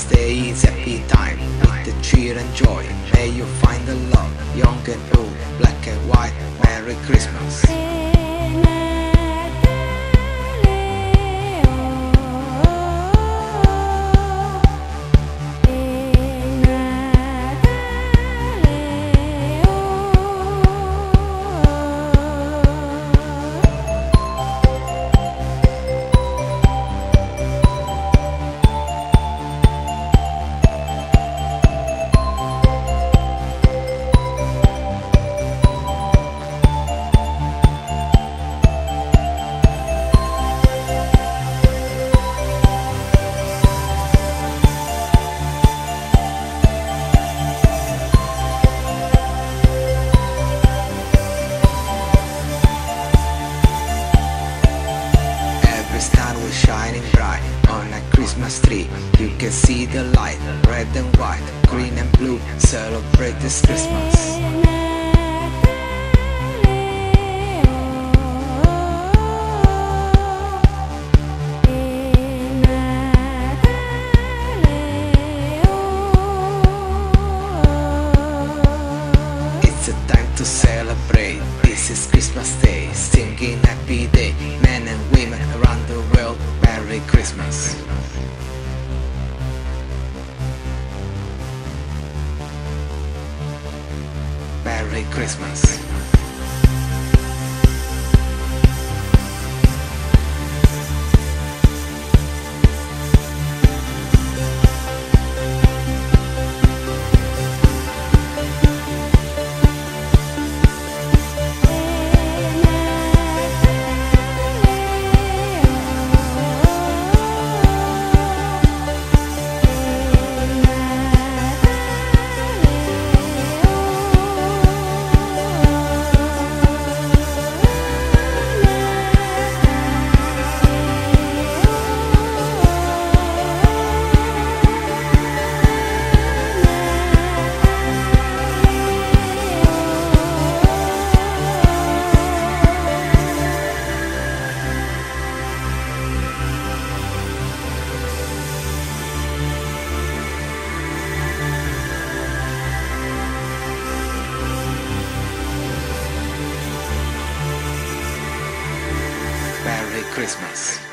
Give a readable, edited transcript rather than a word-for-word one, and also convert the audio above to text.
Day is happy time with the cheer and joy. May you find the love, young and old, black and white. Merry Christmas. Shining bright on a Christmas tree. You can see the light, red and white, green and blue. Celebrate this Christmas. It's a time to celebrate. This is Christmas Day, singing happy day. Men and women around the world, Merry Christmas. Merry Christmas. Merry Christmas.